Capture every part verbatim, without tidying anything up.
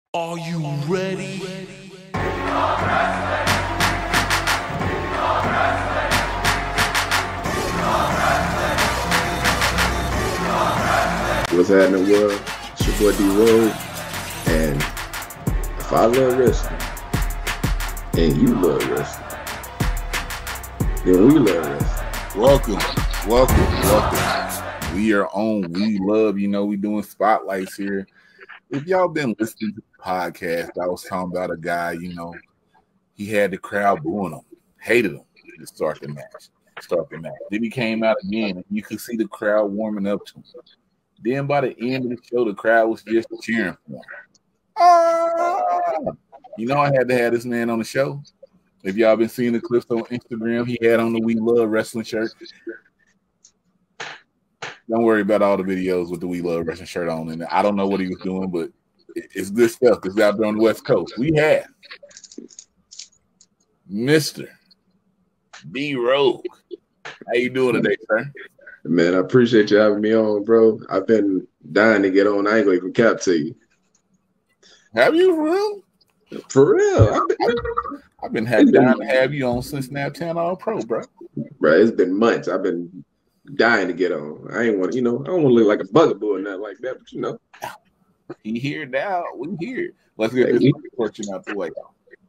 Are you ready? What's happening, world? It's your boy D-Road, and if I love wrestling and you love wrestling, then we love wrestling. Welcome, welcome, welcome. We are on We Love. You know, we doing spotlights here. If y'all been listening to the podcast, I was talking about a guy, you know, he had the crowd booing him, hated him to start the match. Start the match. Then he came out again, and you could see the crowd warming up to him. Then by the end of the show, the crowd was just cheering for him. Ah! You know, I had to have this man on the show. If y'all been seeing the clips on Instagram, he had on the We Love Wrestling shirt. Don't worry about all the videos with the We Love Wrestling shirt on. And I don't know what he was doing, but it's good stuff. It's out there on the West Coast. We have Mister D-Rogue. How you doing today, sir? Man, I appreciate you having me on, bro. I've been dying to get on. I ain't gonna even cap to you. Have you for real? For real. I've been, I've been having dying to have you on since Snapchat All Pro, bro. Bro, it's been months. I've been dying to get on. I ain't want, you know, I don't want to look like a bugaboo or nothing like that, but you know. He here now. We here. Let's get this portion out the way.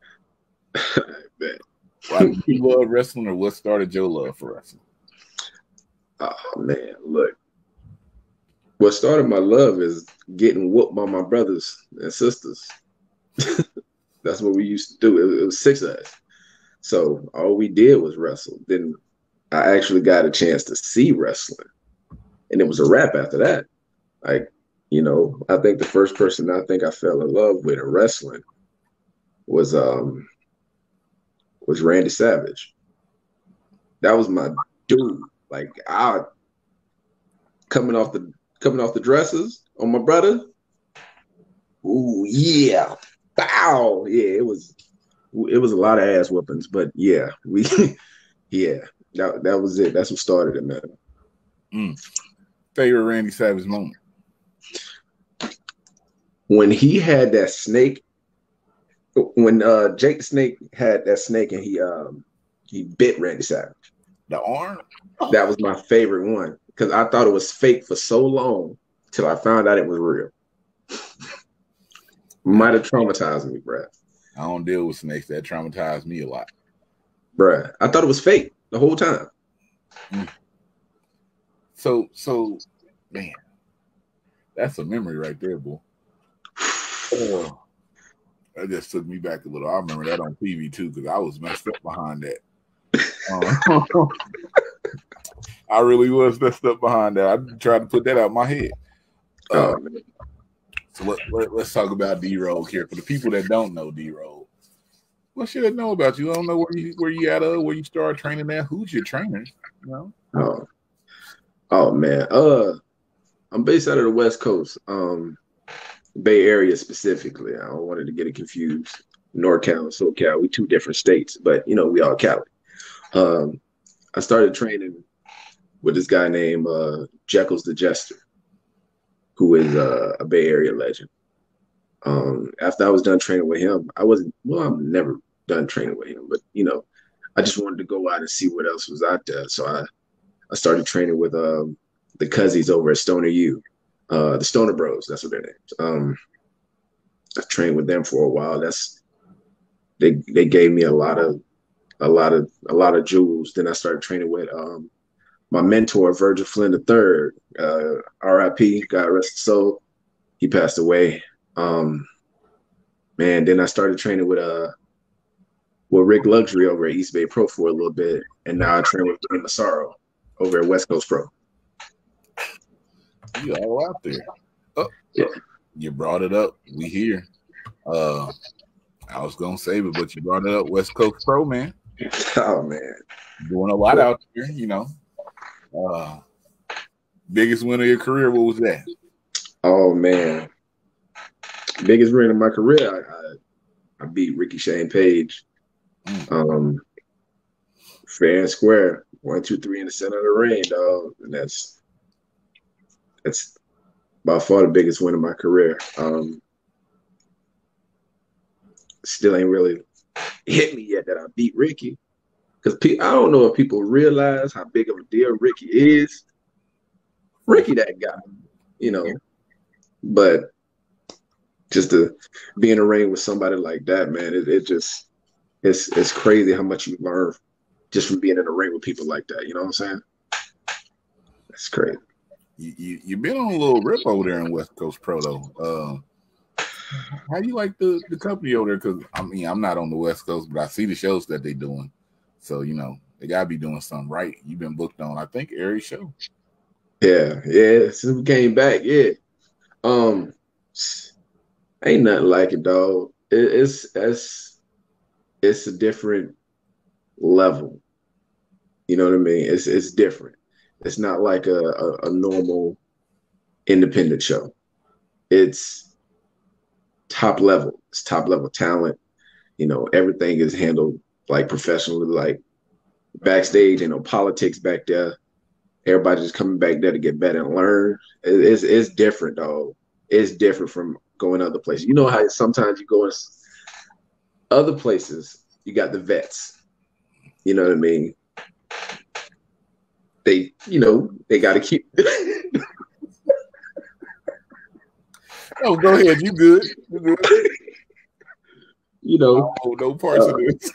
Why do you love wrestling, or what started your love for wrestling? Oh man, look. What started my love is getting whooped by my brothers and sisters. That's what we used to do. It, it was six of us. So all we did was wrestle. Then I actually got a chance to see wrestling. And it was a wrap after that. Like, you know, I think the first person I think I fell in love with in wrestling was um was Randy Savage. That was my dude. Like I coming off the coming off the dresses on my brother. Ooh, yeah. Bow. Yeah, it was it was a lot of ass whoopings, but yeah, we yeah, that that was it. That's what started it, man. Mm. Favorite Randy Savage moment? When he had that snake, when uh Jake the Snake had that snake and he um he bit Randy Savage. The arm? That was my favorite one because I thought it was fake for so long till I found out it was real. Might have traumatized me, bruh. I don't deal with snakes. That traumatized me a lot. Bruh, I thought it was fake the whole time. Mm. So, so, man, that's a memory right there, boy. Oh, that just took me back a little. I remember that on T V too because I was messed up behind that. Um, I really was messed up behind that. I tried to put that out of my head. Uh, oh, so let, let, let's talk about D-Rogue here. For the people that don't know D-Rogue, what should they know about you? I don't know where you where you at, uh, where you started training at. Who's your trainer? You know? Oh, oh man. Uh, I'm based out of the West Coast, um, Bay Area specifically. I don't want it to get it confused. NorCal and SoCal, we two different states, but you know we all Cali. Um, I started training with this guy named uh, Jekyll's the Jester, who is uh, a Bay Area legend. Um, after I was done training with him, I wasn't, well, I'm never done training with him, but, you know, I just wanted to go out and see what else was out there. So I, I started training with um, the Cuzzies over at Stoner U, uh, the Stoner Bros, that's what their names. Um, I trained with them for a while. That's, they, they gave me a lot of, a lot of, a lot of jewels. Then I started training with um, my mentor, Virgil Flynn the third, uh, R I P, God rest his soul. He passed away. Um, man, then I started training with uh, with Rick Luxury over at East Bay Pro for a little bit, and now I train with Tony Massaro over at West Coast Pro. You all out there. Oh, yeah. You brought it up. We here. Uh, I was gonna save it, but you brought it up. West Coast Pro, man. Oh man, doing a lot yeah. out there. You know. Uh, biggest win of your career, what was that? Oh man, biggest win of my career, I, I, I beat Ricky Shane Page, mm. um, fair and square, one, two, three in the center of the ring, dog, and that's that's by far the biggest win of my career. Um, still ain't really hit me yet that I beat Ricky. Because pe- I don't know if people realize how big of a deal Ricky is. Ricky, that guy, you know. But just to be in a ring with somebody like that, man, it, it just it's it's crazy how much you learn just from being in a ring with people like that. You know what I'm saying? That's crazy. You, you you've been on a little rip over there in West Coast Pro though. Uh, how do you like the, the company over there? Because I mean, I'm not on the West Coast, but I see the shows that they're doing. So you know, they gotta be doing something right. You've been booked on, I think, every show. Yeah, yeah. Since we came back, yeah. Um, ain't nothing like it, dog. It, it's it's it's a different level. You know what I mean? It's it's different. It's not like a, a, a normal independent show. It's top level. It's top level talent. You know, everything is handled like professionally, like backstage, you know, politics back there. Everybody's just coming back there to get better and learn. It, it's it's different, dog. It's different from going other places. You know how sometimes you go in other places, you got the vets. You know what I mean? They, you know, they got to keep. Oh, go ahead. You good? You good? You know, oh, no parts uh, of this.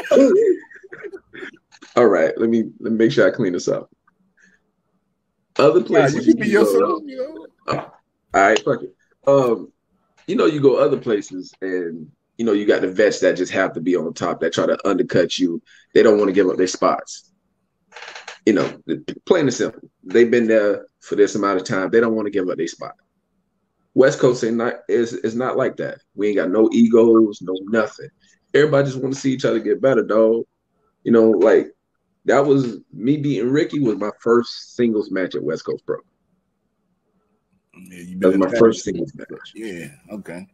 All right, let me let me make sure I clean this up. Other places, yeah, you can be yourself. You know. Oh, all right, fuck it. Um, you know, you go other places, and you know, you got the vets that just have to be on top that try to undercut you. They don't want to give up their spots. You know, plain and simple. They've been there for this amount of time. They don't want to give up their spot. West Coast ain't not is is not like that. We ain't got no egos, no nothing. Everybody just want to see each other get better, dog. You know, like that was me beating Ricky was my first singles match at West Coast Pro. Yeah, you that was my first singles match. Yeah, okay.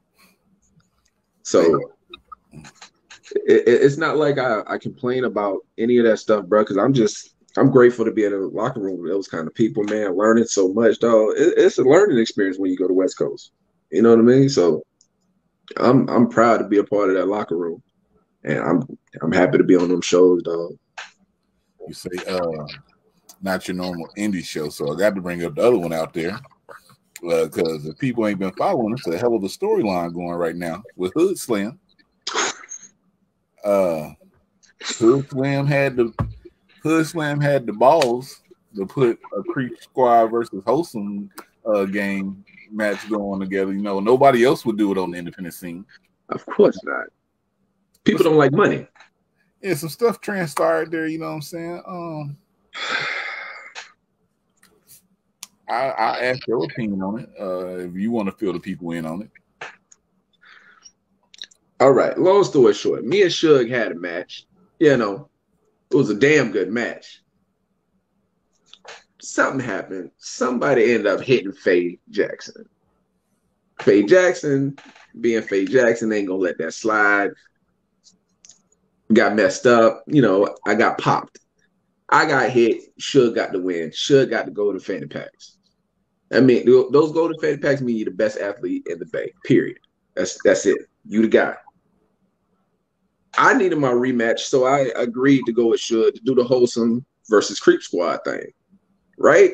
So it, it's not like I, I complain about any of that stuff, bro, because I'm just I'm grateful to be in a locker room with those kind of people, man. Learning so much, dog. It, it's a learning experience when you go to West Coast. You know what I mean? So I'm I'm proud to be a part of that locker room, and I'm I'm happy to be on them shows, dog. You say uh, not your normal indie show, so I got to bring up the other one out there because uh, if people ain't been following, it's a hell of a storyline going right now with Hood Slam. Uh, Hood Slam had the Hood Slam had the balls to put a Creep Squad versus Wholesome uh, game match going together. You know, nobody else would do it on the independent scene. Of course not. People don't like money. Yeah, some stuff transpired there. You know what I'm saying? Um, I, I ask your opinion on it. Uh, if you want to fill the people in on it. All right. Long story short, me and Suge had a match. You know, it was a damn good match. Something happened. Somebody ended up hitting Faye Jackson. Faye Jackson, being Faye Jackson, ain't gonna let that slide. Got messed up. You know, I got popped. I got hit. Suge got the win. Suge got to go to fanny packs. I mean, those golden fanny packs mean you're the best athlete in the Bay. Period. That's that's it. You the guy. I needed my rematch, so I agreed to go with Suge to do the Wholesome versus Creep Squad thing. Right?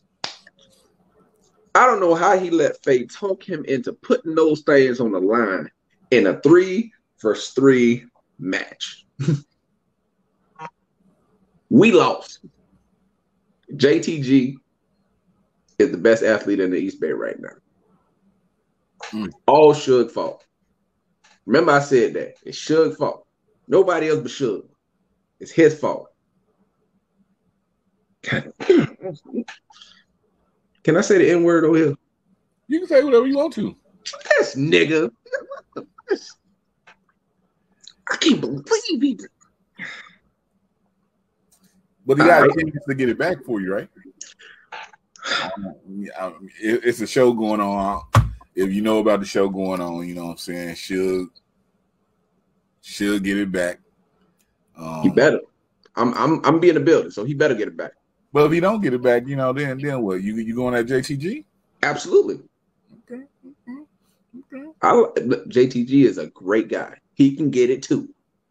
I don't know how he let Faye talk him into putting those things on the line in a three versus three match. We lost. J T G is the best athlete in the East Bay right now. Mm. All Suge's fault. Remember I said that. It's Suge's fault. Nobody else but Suge. It's his fault. Can I say the N-word over here? You can say whatever you want to. This nigga. I can't believe he. But he got a chance to get it back for you, right? Um, it, it's a show going on. If you know about the show going on, you know what I'm saying, should should get it back. Um, he better. I'm I'm I'm being a builder, so he better get it back. But if he don't get it back, you know, then then what? You you going at J T G? Absolutely. Okay. Okay. Okay. I J T G is a great guy. He can get it too.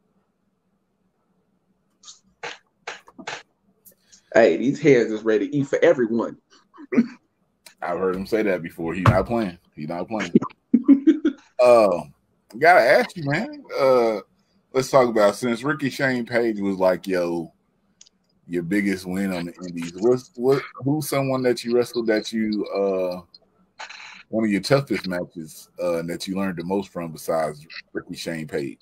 Hey, these hands is ready to eat for everyone. I've heard him say that before. He's not playing. He's not playing. uh, gotta ask you, man. Uh, let's talk about since Ricky Shane Page was like, yo, your biggest win on the Indies. What's what? Who's someone that you wrestled that you uh one of your toughest matches uh that you learned the most from besides Ricky Shane Page?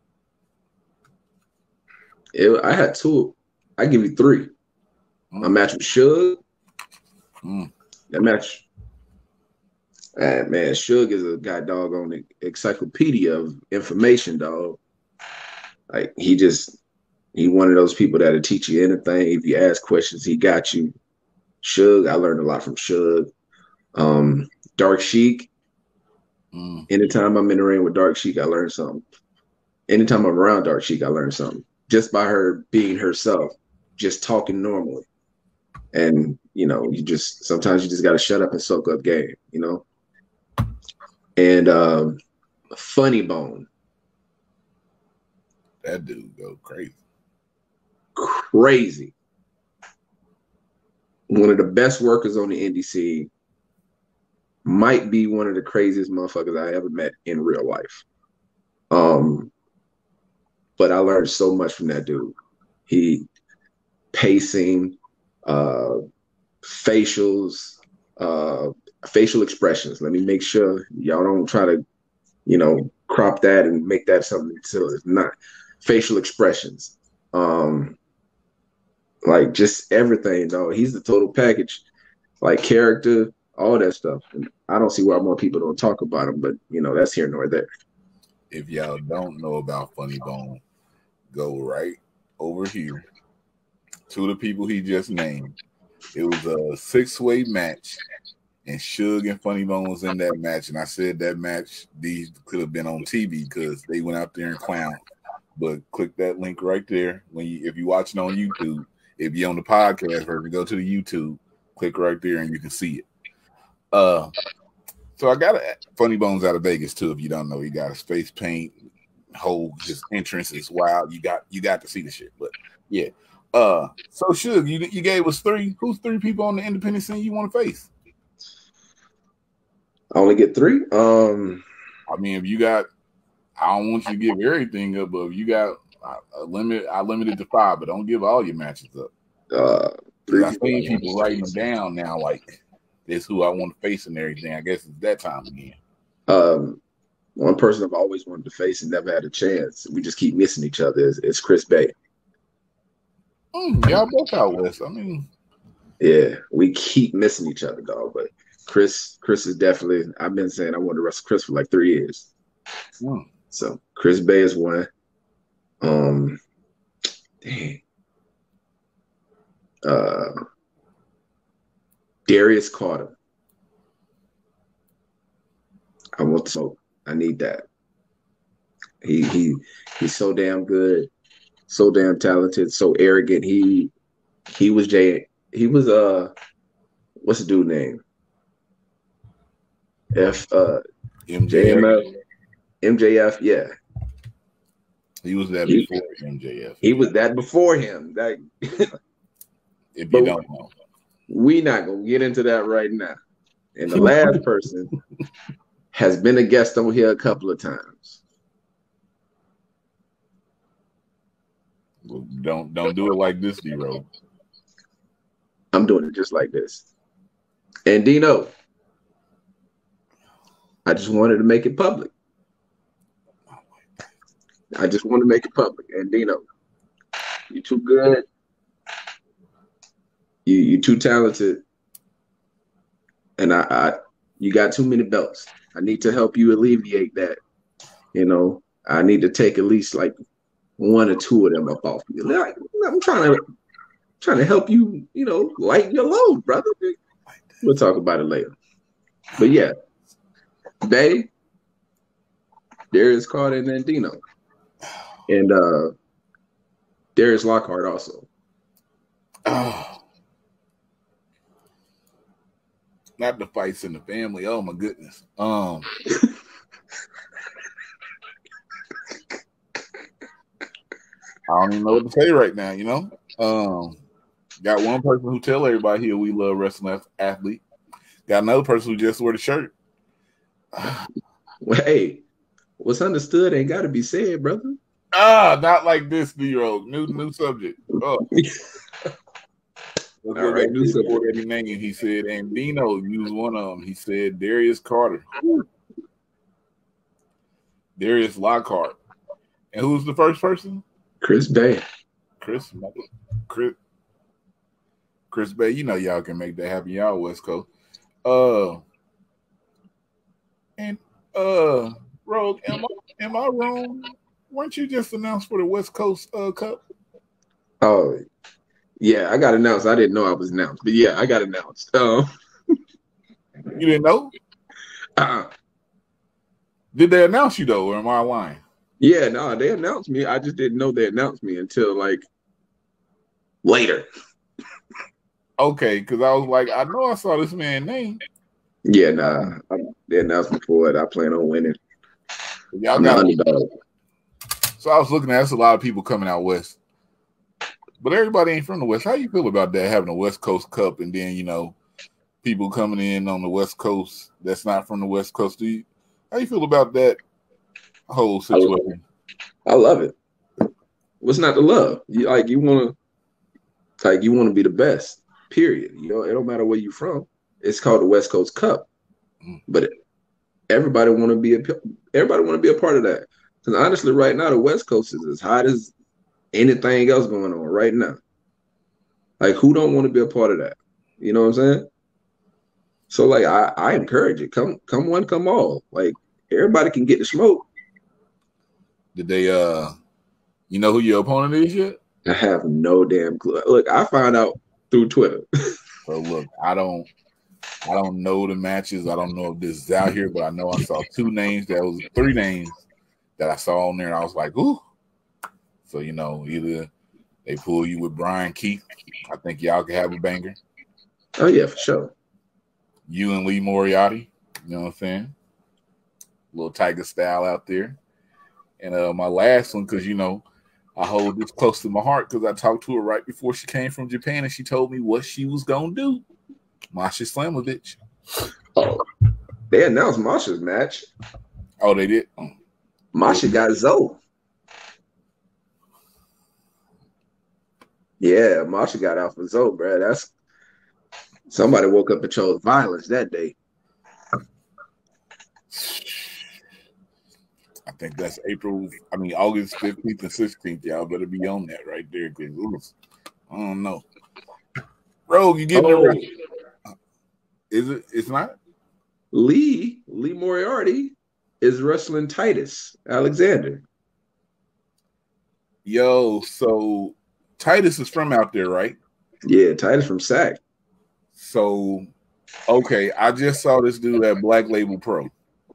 It, I had two. I give you three. Mm. A match with Suge. Mm. That match. Uh, man, Suge is a guy dog on the encyclopedia of information, dog. Like he just he one of those people that'll teach you anything. If you ask questions, he got you. Suge, I learned a lot from Suge. Um, Dark Sheik. Mm. Anytime I'm in the ring with Dark Sheik, I learn something. Anytime I'm around Dark Sheik, I learn something. Just by her being herself, just talking normally. And, you know, you just sometimes you just got to shut up and soak up game, you know. And um, Funny Bone. That dude go crazy. Crazy. One of the best workers on the indie scene. Might be one of the craziest motherfuckers I ever met in real life. Um, but I learned so much from that dude. He pacing, uh, facials, uh, facial expressions. Let me make sure y'all don't try to, you know, crop that and make that something until it's not. Facial expressions, um, like just everything, though. He's the total package, like character, all that stuff. And I don't see why more people don't talk about him, but you know, that's here nor there. If y'all don't know about Funny Bone, go right over here to the people he just named. It was a six-way match, and Suge and Funny Bone was in that match. And I said that match these could have been on T V because they went out there and clowned. But click that link right there when you if you're watching on YouTube. If you're on the podcast version, go to the YouTube, click right there, and you can see it. Uh, so I got a Funny Bones out of Vegas too. If you don't know, he got his face paint, whole his entrance is wild. You got you got to see the shit. But yeah. Uh, so Suge, you you gave us three. Who's three people on the independent scene you want to face? I only get three. Um, I mean, if you got, I don't want you to give everything up, but if you got a limit, I limited to five, but don't give all your matches up. Uh, three I've seen people writing them down now, like this who I want to face and everything. I guess it's that time again. Um, one person I've always wanted to face and never had a chance. We just keep missing each other. Is, is Chris Bay. Mm, y'all both out west. I mean, yeah, we keep missing each other, dog. But Chris, Chris is definitely. I've been saying I want to wrestle Chris for like three years. Mm. So Chris Bay is one. Um, dang. Uh, Darius Carter. I want so I need that. He he he's so damn good. So damn talented, so arrogant. He he was Jay. He was uh, what's the dude name? F uh, M J F. M J F. Yeah, he was that he, before M J F. He was that before him. That if you don't know, we not gonna get into that right now. And the last person has been a guest on here a couple of times. Don't don't do it like this, D-Row. I'm doing it just like this. And Dino, I just wanted to make it public. I just want to make it public. And Dino, you too good. You you too talented. And I, I you got too many belts. I need to help you alleviate that. You know, I need to take at least like one or two of them up off you. Like, I'm trying to trying to help you, you know, lighten your load, brother. We'll talk about it later. But yeah, Bay, Darius Carter, and then Dino. And uh Darius Lockhart also. Oh. Not the fights in the family. Oh my goodness. Um don't even know what to say right now. You know, um, got one person who tell everybody here we love wrestling athlete. Got another person who just wear the shirt. Well, hey, what's understood ain't got to be said, brother. Ah, not like this, New New new subject. Oh. Let's All right, new subject. Eddie Name. He said, and Dino used one of them. He said, Darius Carter. Darius Lockhart. And who's the first person? Chris Bay. Chris Chris Chris Bay. You know y'all can make that happen. Y'all West Coast. Uh and uh Rogue, am I am I wrong? Weren't you just announced for the West Coast uh, Cup? Oh, yeah, I got announced. I didn't know I was announced, but yeah, I got announced. Oh, you didn't know? Uh-uh. Did they announce you though, or am I lying? Yeah, no, they announced me. I just didn't know they announced me until like later. Okay, because I was like, I know I saw this man's name. Yeah, nah, I, they announced me for it. I plan on winning. Y'all got underdog. So I was looking at that's a lot of people coming out west, but everybody ain't from the west. How you feel about that, having a West Coast Cup, and then you know people coming in on the West Coast that's not from the West Coast? Do you, how you feel about that whole situation? I love it. What's not to love? You like you want to like you want to be the best. Period. You know, it don't matter where you're from. It's called the West Coast Cup, mm. but everybody want to be a everybody want to be a part of that. Because honestly, right now, the West Coast is as hot as anything else going on right now. Like, who don't want to be a part of that? You know what I'm saying? So, like, I, I encourage it. Come, come one, come all. Like, everybody can get the smoke. Did they, uh, you know who your opponent is yet? I have no damn clue. Look, I found out through Twitter. So, look, I don't, I don't know the matches. I don't know if this is out here, but I know I saw two names. That was three names that I saw on there, and I was like, ooh. So, you know, either they pull you with Brian Keith. I think y'all could have a banger. Oh, yeah, for sure. You and Lee Moriarty. You know what I'm saying? A little Tiger style out there. And uh, my last one, because, you know, I hold this close to my heart because I talked to her right before she came from Japan, and she told me what she was going to do. Masha Slamovich. Oh, they announced Masha's match. Oh, they did? Oh. Masha got Zoe. Yeah, Masha got out for Zoe, bro. That's somebody woke up and chose violence that day. I think that's April. I mean, August fifteenth and sixteenth. Y'all better be on that right there, because I don't know. Rogue, you getting oh. it? Is it? It's not. Lee Lee Moriarty is wrestling Titus Alexander. Yo, so Titus is from out there, right? Yeah, Titus from Sac. So, okay, I just saw this dude at Black Label Pro.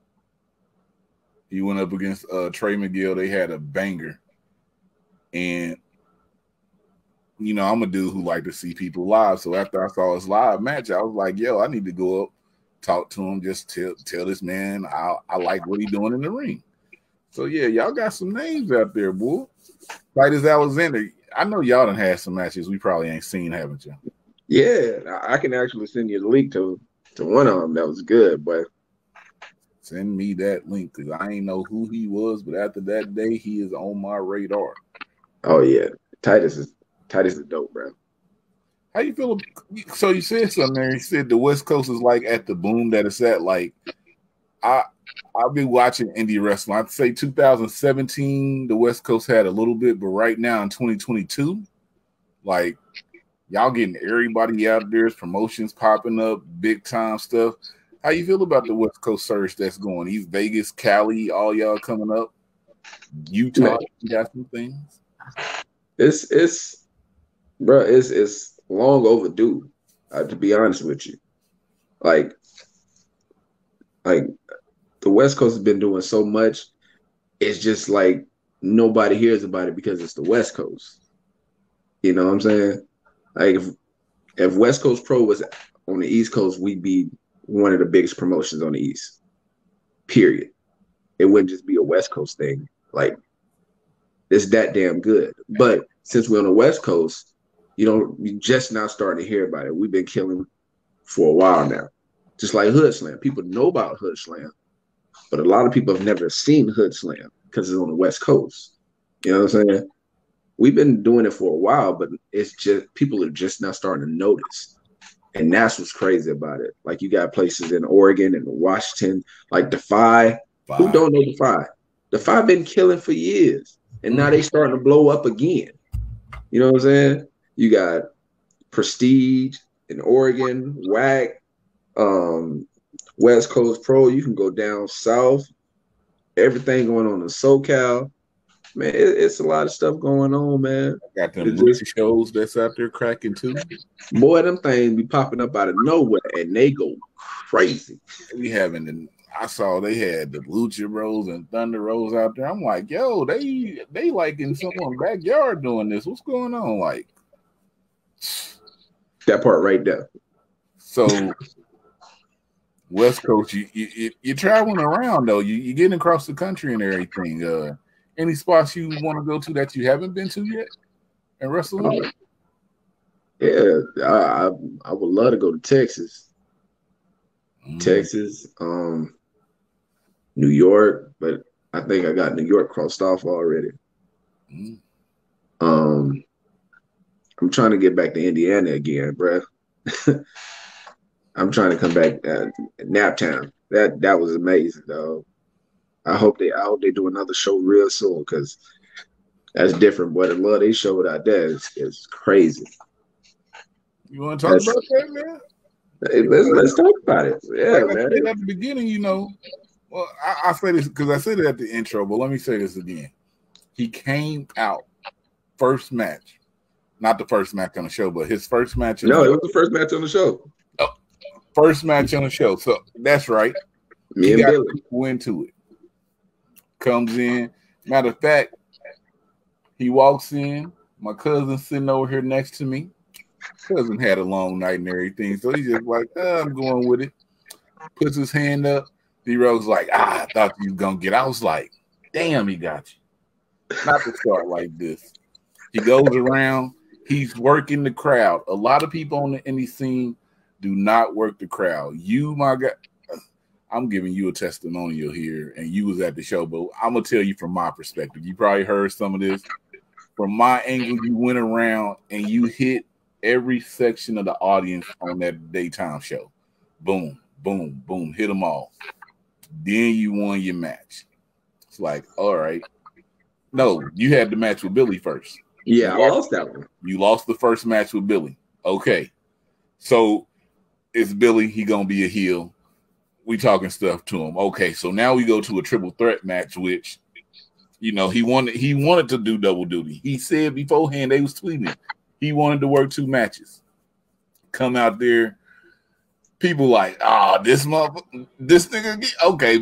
He went up against uh, Trey McGill. They had a banger. And, you know, I'm a dude who like to see people live. So after I saw his live match, I was like, yo, I need to go up, talk to him, just tell tell this man I, I like what he's doing in the ring. So, yeah, y'all got some names out there, boy. Titus Alexander. I know y'all done had some matches we probably ain't seen, haven't you? Yeah, I can actually send you the link to, to one of them that was good, but send me that link because I ain't know who he was, but after that day, he is on my radar. Oh yeah, Titus is Titus is dope, bro. How you feel? So you said something there. You said the West Coast is like at the boom that it's at. Like I, I've been watching indie wrestling. I'd say two thousand seventeen, the West Coast had a little bit, but right now in twenty twenty-two, like y'all getting everybody out there, promotions popping up, big time stuff. How you feel about the West Coast surge that's going? East Vegas, Cali, all y'all coming up. Utah, you got some things. It's it's, bro. It's it's long overdue. Uh, to be honest with you, like, like the West Coast has been doing so much. It's just like nobody hears about it because it's the West Coast. You know what I'm saying? Like if if West Coast Pro was on the East Coast, we'd be one of the biggest promotions on the East. Period. It wouldn't just be a West Coast thing. Like It's that damn good. But since we're on the West Coast, you don't you just now starting to hear about it. We've been killing for a while now. Just like Hood Slam. People know about Hood Slam, but a lot of people have never seen Hood Slam because it's on the West Coast. You know what I'm saying? We've been doing it for a while, but it's just people are just now starting to notice. And that's what's crazy about it. Like you got places in Oregon and Washington, like Defy. Five. Who don't know Defy? Defy been killing for years. And now they starting to blow up again. You know what I'm saying? You got Prestige in Oregon, W A C, um, West Coast Pro. You can go down south. Everything going on in SoCal. Man, it, it's a lot of stuff going on, man. I got them movie shows that's out there cracking too. Boy, them things be popping up out of nowhere, and they go crazy. We having the, I saw they had the Lucha Bros and Thunder Rose out there. I'm like, yo, they they like in someone's backyard doing this. What's going on? Like that part right there. So West Coast, you you you're traveling around though. You you're getting across the country and everything. Uh, any spots you want to go to that you haven't been to yet in wrestling? Uh, yeah, I, I I would love to go to Texas, mm. Texas, um, New York, but I think I got New York crossed off already. Mm. Um, I'm trying to get back to Indiana again, bruh. I'm trying to come back at Naptown. That that was amazing, though. I hope they I hope they do another show real soon because that's different. Boy, the love they showed out there is, is crazy. You want to talk that's, about that, man? Hey, let's let's talk about it. Yeah, like man. At the beginning, you know, well, I, I say this because I said it at the intro, but let me say this again. He came out first match, not the first match on the show, but his first match. No, it was the first match on the show. Oh, first match on the show. So that's right. Me he and got Billy went to it. Comes in. Matter of fact, he walks in. My cousin's sitting over here next to me. Cousin had a long night and everything, so he's just like, oh, I'm going with it. Puts his hand up. D-Rose like, ah, I thought you was gonna get. I was like, damn, he got you. Not to start like this. He goes around. He's working the crowd. A lot of people on the indie scene do not work the crowd. You, my guy. I'm giving you a testimonial here, and you was at the show, but I'm gonna tell you from my perspective. You probably heard some of this. From my angle, you went around and you hit every section of the audience on that daytime show. Boom, boom, boom, hit them all. Then you won your match. It's like, all right. No, you had the match with Billy first. Yeah, I lost that one. You lost the first match with Billy. Okay. So it's Billy. He gonna be a heel. We talking stuff to him. Okay, so now we go to a triple threat match, which, you know, he wanted he wanted to do double duty. He said beforehand, they was tweeting, he wanted to work two matches. Come out there, people like, ah, oh, this mother, this nigga, get, okay,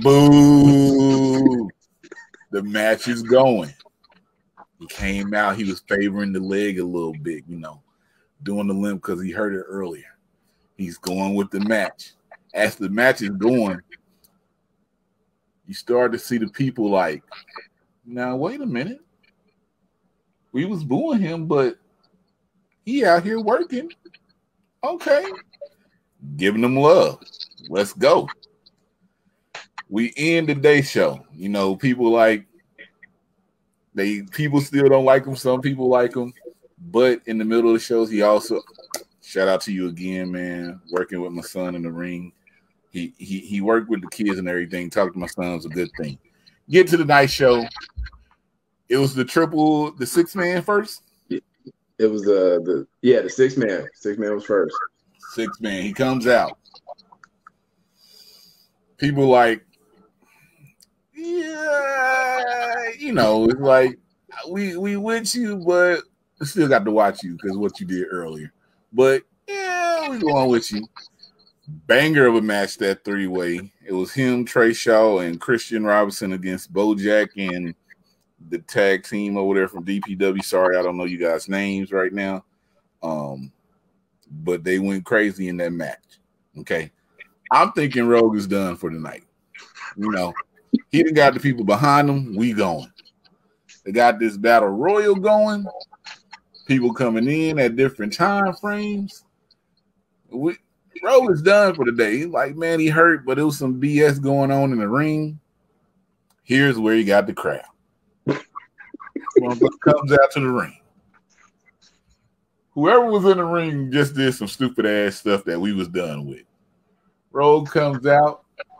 boo. The match is going. He came out, he was favoring the leg a little bit, you know, doing the limp because he heard it earlier. He's going with the match. As the match is going, you start to see the people like, now, wait a minute. We was booing him, but he out here working. Okay. Giving them love. Let's go. We end the day show. You know, people like, they people still don't like him. Some people like him. But in the middle of the shows, he also, shout out to you again, man, working with my son in the ring. He, he he worked with the kids and everything. Talked to my son was a good thing. Get to the night show. It was the triple, the six man first. It was uh, the yeah the six man. Six man was first. Six man. He comes out. People like, yeah, you know, it's like we we with you, but we still got to watch you because what you did earlier. But yeah, we going with you. Banger of a match, that three-way. It was him, Trey Shaw, and Christian Robinson against Bojack and the tag team over there from D P W. Sorry, I don't know you guys' names right now. Um, but they went crazy in that match. Okay. I'm thinking Rogue is done for the night. You know, he done got the people behind him. We going. They got this battle royal going. People coming in at different time frames. We Roll is done for the day. He's like, man, he hurt, but it was some B S going on in the ring. Here's where he got the crowd. Comes out to the ring. Whoever was in the ring just did some stupid ass stuff that we was done with. Roll comes out,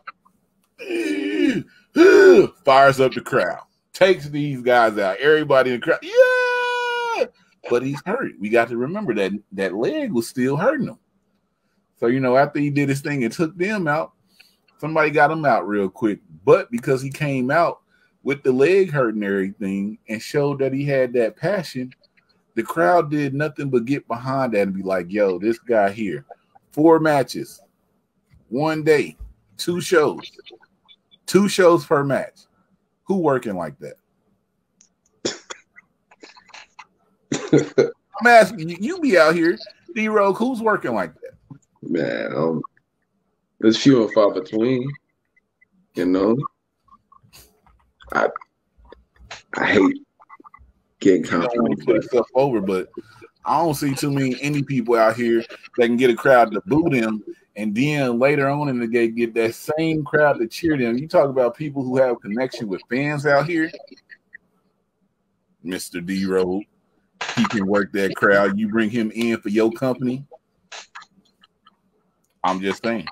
fires up the crowd, takes these guys out. Everybody in the crowd, yeah, but he's hurt. We got to remember that that leg was still hurting him. So, you know, after he did his thing and took them out, somebody got him out real quick. But because he came out with the leg hurting and everything and showed that he had that passion, the crowd did nothing but get behind that and be like, yo, this guy here, four matches, one day, two shows, two shows per match. Who working like that? I'm asking you, you be out here, D-Rogue, who's working like that? Man, um, there's few and far between, you know. I I hate getting complimented. You don't want to put stuff over, but I don't see too many indie people out here that can get a crowd to boo them, and then later on in the game get that same crowd to cheer them. You talk about people who have connection with fans out here. Mister D-Rogue, he can work that crowd. You bring him in for your company. I'm just saying.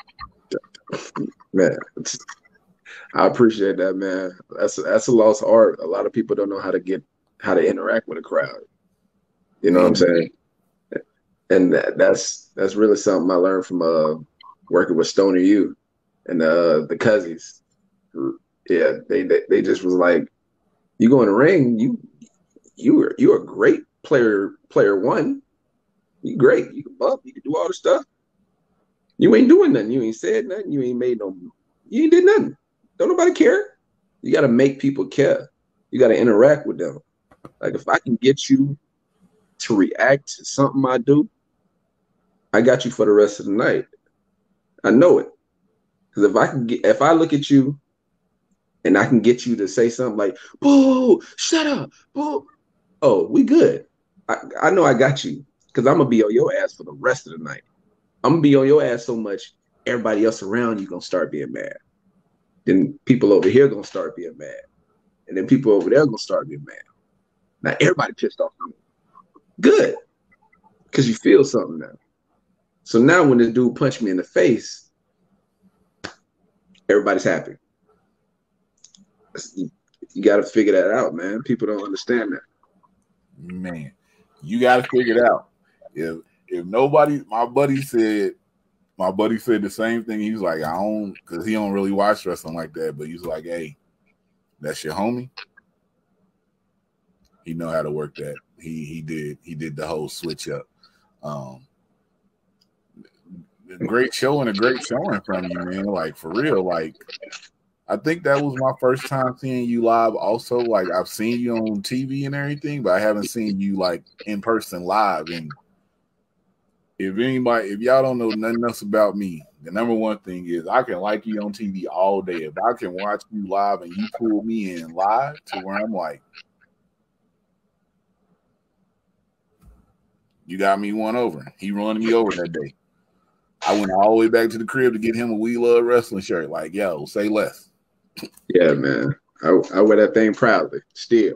Man, I appreciate that, man. That's a, that's a lost art. A lot of people don't know how to get how to interact with a crowd. You know what I'm saying? And that, that's that's really something I learned from uh, working with Stoner U and uh, the Cuzzies. Yeah, they, they they just was like, you go in the ring, you you are you're a great player. Player one, you great. You can bump. You can do all the stuff. You ain't doing nothing. You ain't said nothing. You ain't made no. You ain't did nothing. Don't nobody care. You got to make people care. You got to interact with them. Like if I can get you to react to something I do, I got you for the rest of the night. I know it. Because if I can get, if I look at you, and I can get you to say something like "Boo, shut up, boo," oh, we good. I, I know I got you because I'm gonna be on your ass for the rest of the night. I'm gonna be on your ass so much, everybody else around you gonna start being mad. Then people over here gonna start being mad, and then people over there gonna start being mad. Now everybody pissed off me. Good, because you feel something now. So now when this dude punched me in the face, everybody's happy. You, you got to figure that out, man. People don't understand that. Man, you got to figure it out. If if nobody, my buddy said, my buddy said the same thing. He was like, I don't, because he don't really watch wrestling like that. But he was like, hey, that's your homie. He know how to work that. He he did he did the whole switch up. Um, great show and a great showing from you, man. Like for real, like. I think that was my first time seeing you live. Also, like I've seen you on T V and everything, but I haven't seen you like in person live. And if anybody, if y'all don't know nothing else about me, the number one thing is I can like you on T V all day. If I can watch you live and you pull me in live to where I'm like, you got me one over. He run me over that day. I went all the way back to the crib to get him a We Love Wrestling shirt. Like, yo, say less. Yeah, man. I, I wear that thing proudly still.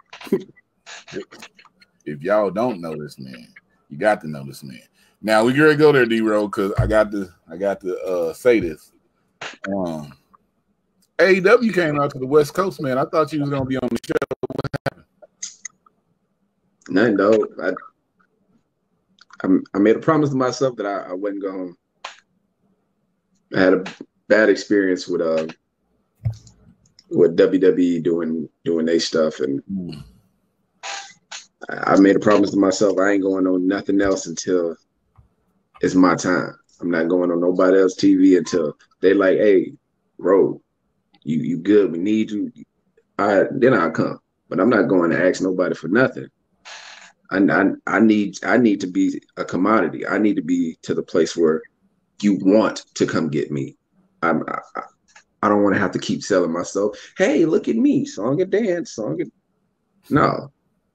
If y'all don't know this man, you got to know this man. Now we gotta go there, D-Roll, because I got to I got to uh, say this. Um, A E W came out to the West Coast, man. I thought you was gonna be on the show. What happened? Nothing, though. I, I I made a promise to myself that I, I wasn't going. I had a bad experience with uh with W W E doing doing their stuff, and mm. I, I made a promise to myself I ain't going on nothing else until it's my time. I'm not going on nobody else's T V until they like, hey, Road, you you good? We need you. I then I'll come, but I'm not going to ask nobody for nothing. I, I, I need I need to be a commodity. I need to be to the place where you want to come get me. I'm, I I don't want to have to keep selling myself. Hey, look at me, song and dance, song and No.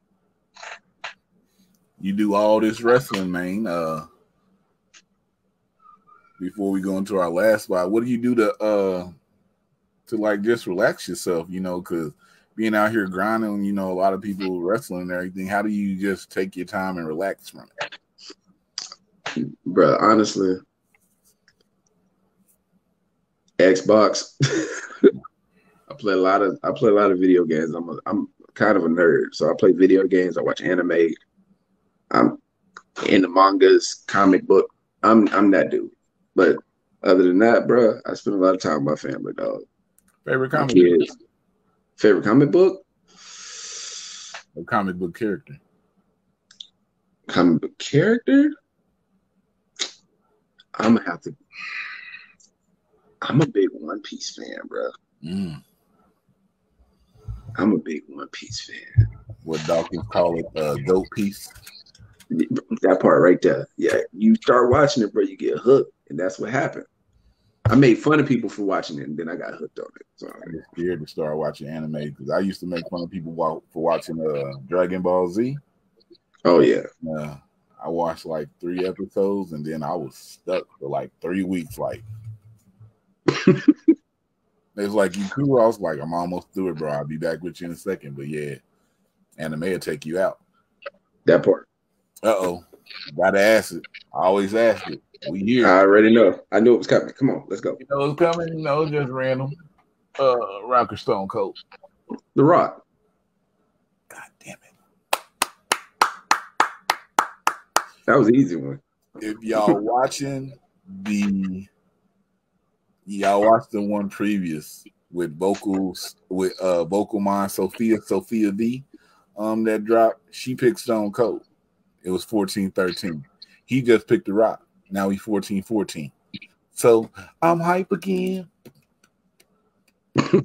You do all this wrestling, man. Uh, before we go into our last spot, what do you do to uh to like just relax yourself? You know, because being out here grinding, you know, a lot of people wrestling and everything. How do you just take your time and relax from it? Bro, honestly, Xbox. I play a lot of I play a lot of video games. I'm a, I'm kind of a nerd, so I play video games. I watch anime. I'm into mangas, comic book. I'm I'm that dude. But other than that, bro, I spend a lot of time with my family, dog. Favorite comic my kids. Book? Favorite comic book? A comic book character. Comic book character? I'm gonna have to. I'm a big One Piece fan, bro. Mm. I'm a big One Piece fan. What Dawkins call it, uh, goat piece. That part right there. Yeah, you start watching it, bro, you get hooked, and that's what happened. I made fun of people for watching it, and then I got hooked on it. So I'm scared to start watching anime because I used to make fun of people for watching uh, Dragon Ball Z. Oh yeah. Uh, I watched like three episodes, and then I was stuck for like three weeks. Like it was like you cool. I was like, I'm almost through it, bro. I'll be back with you in a second. But yeah, anime will take you out. That part. Uh oh, gotta ask it. I always ask it. We here. I already know. I knew it was coming. Come on, let's go. You know it's coming. You know, just random. Uh, Rock or Stone Cold. The Rock. God damn it. That was an easy one. If y'all watching the, y'all watched the one previous with vocals with uh vocal mind Sophia Sophia V, um that dropped. She picked Stone Cold. It was fourteen thirteen. He just picked The Rock. Now he's fourteen fourteen. So I'm hype again. I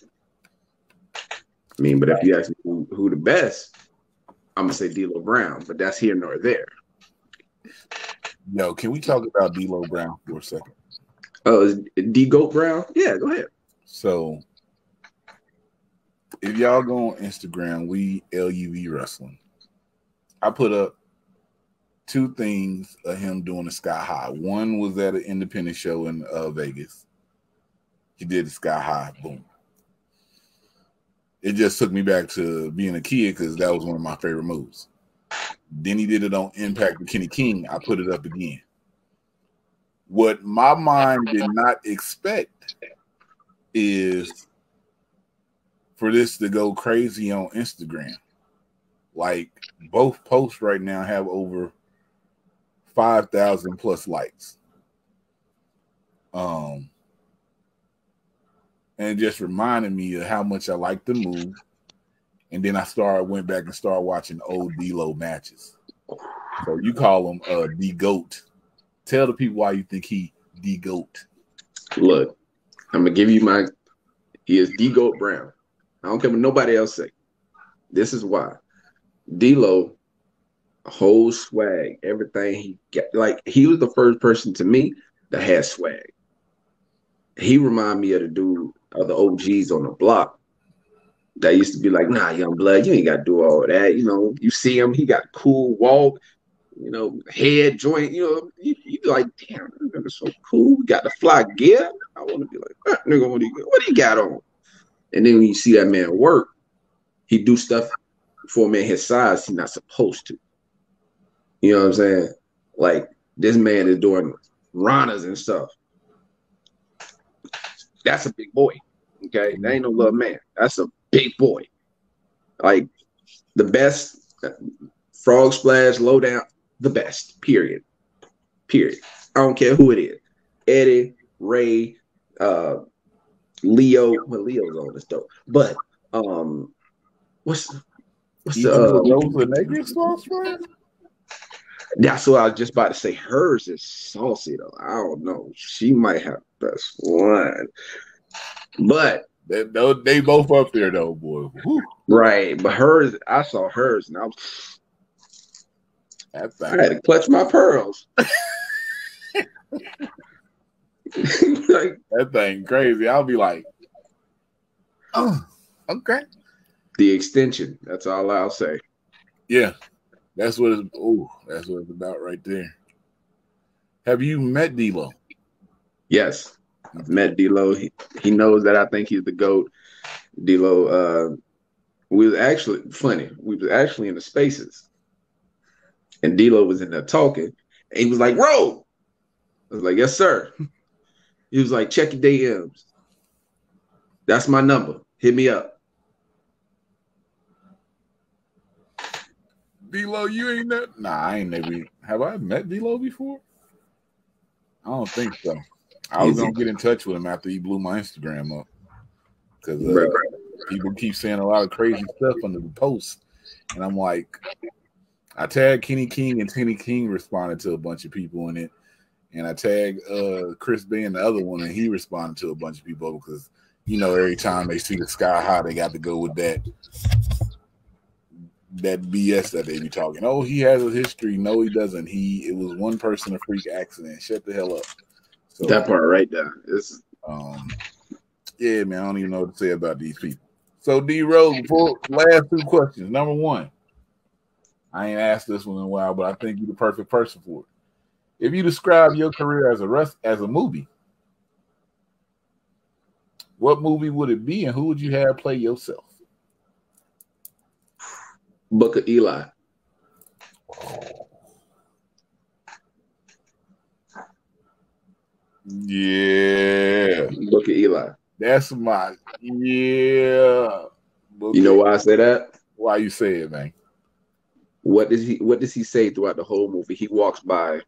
mean, but if you ask me who, who the best, I'm gonna say D'Lo Brown, but that's here nor there. Yo, can we talk about D'Lo Brown for a second? Oh, is D Goat Brown? Yeah, go ahead. So if y'all go on Instagram, we L U V Wrestling. I put up two things of him doing the Sky High. One was at an independent show in uh, Vegas. He did the Sky High, boom. It just took me back to being a kid because that was one of my favorite moves. Then he did it on Impact with Kenny King. I put it up again. What my mind did not expect is for this to go crazy on Instagram. Like both posts right now have over five thousand plus likes. Um, and it just reminded me of how much I like the move. And then I started, went back and started watching old D'Lo matches. So you call him uh, D-Goat. Tell the people why you think he D-Goat. Look, I'm going to give you my, he is D-Goat Brown. I don't care what nobody else say. This is why. D'Lo, whole swag, everything he got. Like, he was the first person to me that had swag. He reminded me of the dude, of the O Gs on the block. That used to be like, nah, young blood, you ain't got to do all that. You know, you see him, he got a cool walk, you know, head joint. You know, you, you be like, damn, that nigga's so cool. We got the fly gear. I want to be like, that nigga, what do you, what do you got on? And then when you see that man work, he do stuff for a man his size he's not supposed to. You know what I'm saying? Like, this man is doing ranas and stuff. That's a big boy. Okay, that ain't no little man. That's a big boy. Like the best frog splash, low down, the best. Period. Period. I don't care who it is. Eddie, Ray, uh, Leo. Well, Leo's on this dope. But um, what's what's the uh, that's what I was just about to say. Hers is saucy though. I don't know. She might have the best one. But they, they both up there though, boy. Woo. Right, but hers, I saw hers, and I was, that I had to clutch my pearls. Like, that thing crazy. I'll be like, oh, okay. The extension. That's all I'll say. Yeah, that's what it's. Oh, that's what it's about right there. Have you met D-Lo? Yes, I've met D-Lo. He, he knows that I think he's the GOAT. D-Lo, uh, we was actually funny. We was actually in the spaces, and D-Lo was in there talking. And he was like, "Bro," I was like, "Yes, sir." He was like, "Check your D Ms. That's my number. Hit me up." D-Lo, you ain't that? Nah, I ain't never. Have I met D-Lo before? I don't think so. I was Easy. gonna get in touch with him after he blew my Instagram up because uh, people keep saying a lot of crazy stuff under the post, and I'm like, I tagged Kenny King, and Kenny King responded to a bunch of people in it, and I tagged uh, Chris Bay and the other one, and he responded to a bunch of people because you know every time they see the Sky High, they got to go with that that B S that they be talking. Oh, he has a history. No, he doesn't. He it was one person, a freak accident. Shut the hell up. So, that part right there. It's, um, yeah, man, I don't even know what to say about these people. So, D Rose, before last two questions. Number one, I ain't asked this one in a while, but I think you're the perfect person for it. If you describe your career as a rest, as a movie, what movie would it be, and who would you have play yourself? Book of Eli. Yeah. Book of Eli. That's my yeah. Book you know of, why I say that? Why you say it, man? What does he what does he say throughout the whole movie? He walks by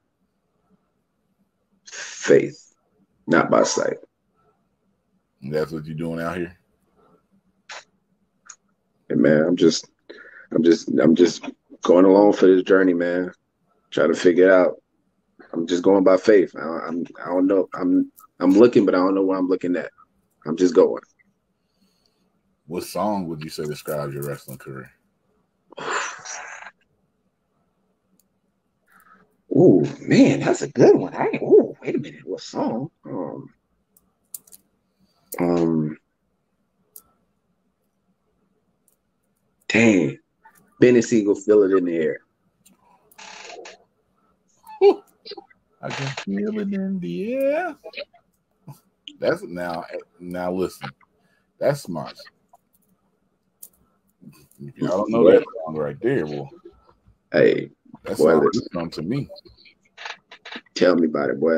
faith, not by sight. And that's what you're doing out here? And man, I'm just I'm just I'm just going along for this journey, man. Trying to figure it out. I'm just going by faith. I, I'm I don't know. I'm I'm looking, but I don't know where I'm looking at. I'm just going. What song would you say describes your wrestling career? Oh man, that's a good one. I oh wait a minute, what song? Um, um, dang, Benny Siegel, Feel It in the Air. Ooh, I can feel it in the air. That's now. Now listen, that's smart. I don't know that song right there, boy. Hey, that's boy, song to me. Tell me about it, boy.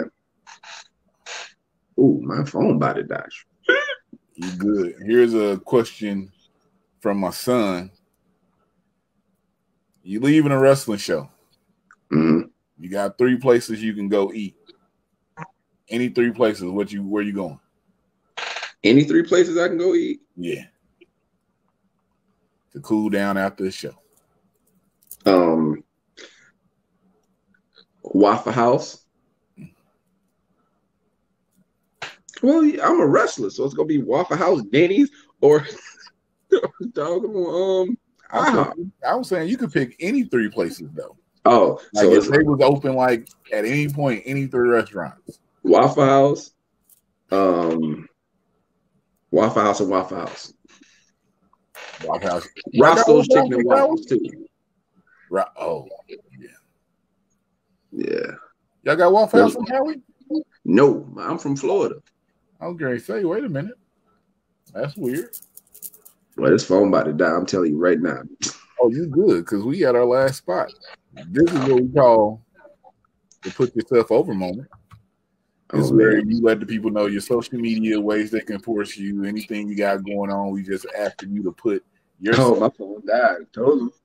Ooh, my phone about to die. You good? Here's a question from my son. You leaving a wrestling show. Mm-hmm. You got three places you can go eat. Any three places? What you? Where you going? Any three places I can go eat? Yeah. To cool down after the show. Um, Waffle House. Well, I'm a wrestler, so it's gonna be Waffle House, Denny's, or dog. Um, I, I was saying you could pick any three places though. Oh, like so if they was open like at any point, any three restaurants. Waffle House, um, Waffle House and Waffle House. Waffle House. Roscoe's Chicken and Waffles too. Right. Oh, yeah. Yeah. Y'all got Waffle House in Cali? No, I'm from Florida. I was going to say, wait a minute. That's weird. Well, this phone about to die. I'm telling you right now. Oh, you good? Because we got our last spot. This is what we call the put yourself over moment. This is oh, where you let the people know your social media, ways they can force you, anything you got going on. We just asking you to put your. Oh, my phone died. I told you.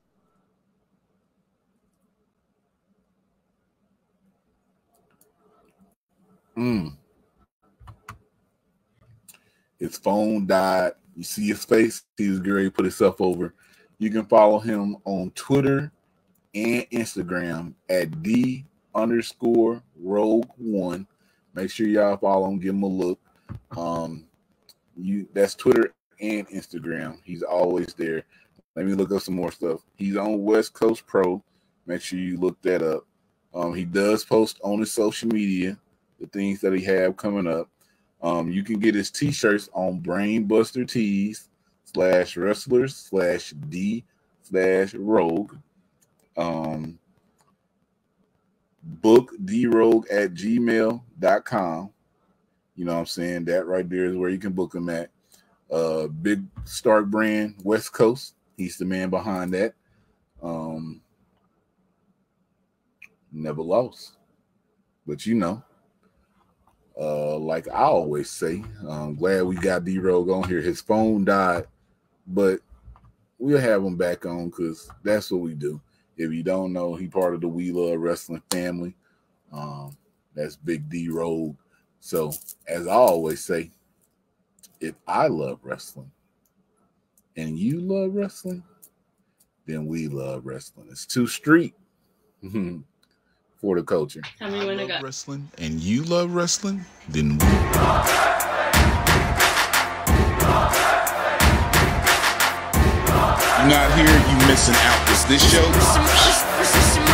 Mm. His phone died. You see his face. He was ready to put himself over. You can follow him on Twitter and Instagram at D underscore Rogue One. Make sure y'all follow him. Give him a look. Um, you that's Twitter and Instagram. He's always there. Let me look up some more stuff. He's on West Coast Pro. Make sure you look that up. Um, he does post on his social media the things that he have coming up. Um, you can get his t-shirts on Brainbuster Tees. slash wrestlers slash D slash rogue. Um, book D rogue at gmail dot com. You know what I'm saying? That right there is where you can book him at. Uh, Big Stark Brand, West Coast. He's the man behind that. Um, never lost. But you know, uh, like I always say, I'm glad we got D-Rogue on here. His phone died, but we'll have him back on because that's what we do. If you don't know, he part of the We Love Wrestling family. Um, that's Big D-Rogue. So, as I always say, if I love wrestling and you love wrestling, then we love wrestling. It's too street for the culture. How many I love wrestling and you love wrestling, then we. You're not here, you missing out. Is this show?